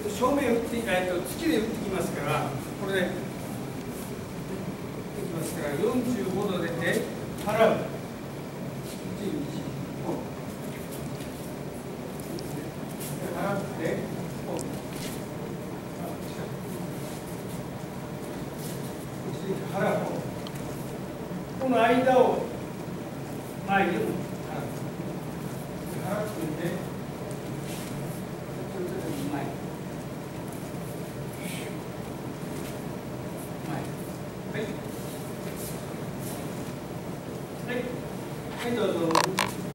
正面打って、突きで打ってきますから、これで打ってきますから、45度出て、払う。払って、払う。この間を前に払う。払ってみて、前。はい、どうぞ。